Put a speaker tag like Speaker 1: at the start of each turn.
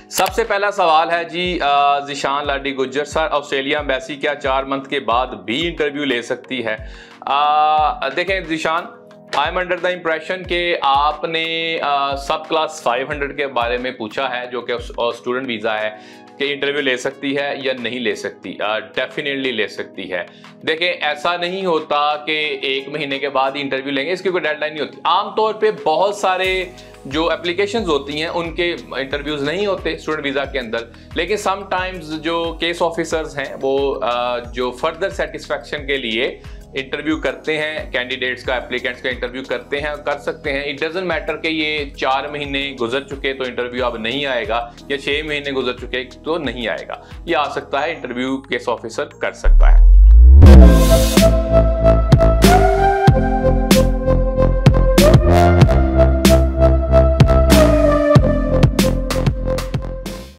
Speaker 1: सबसे पहला सवाल है जी Zeeshan Ladi Gujjar sir, Australia embassy क्या 4 मंथ के बाद भी इंटरव्यू ले सकती है? देखें Zeeshan, I am under the impression कि आपने सब क्लास 500 के बारे में पूछा है जो कि स्टूडेंट वीज़ा है कि इंटरव्यू ले सकती है या नहीं ले सकती। डेफिनेटली ले सकती है। देखें, ऐसा नहीं होता कि 1 महीने के बाद ही इंटरव्यू लेंगे, इसकी कोई डेडलाइन नहीं होती। आमतौर पे बहुत सारे जो एप्लीकेशंस होती हैं उनके इंटरव्यूज़ नहीं होते स्टूडेंट वीज़ा के अंदर, लेकिन समटाइम्स जो केस ऑफिसर्स हैं वो जो फर्दर सेटिस्फेक्शन के लिए इंटरव्यू करते हैं, कैंडिडेट्स का, एप्लीकेंट्स का इंटरव्यू करते हैं, कर सकते हैं। इट डजंट मैटर कि ये 4 महीने गुजर चुके तो इंटरव्यू अब नहीं आएगा या 6 महीने गुजर चुके तो नहीं आएगा। ये आ सकता है, इंटरव्यू केस ऑफिसर कर सकता है।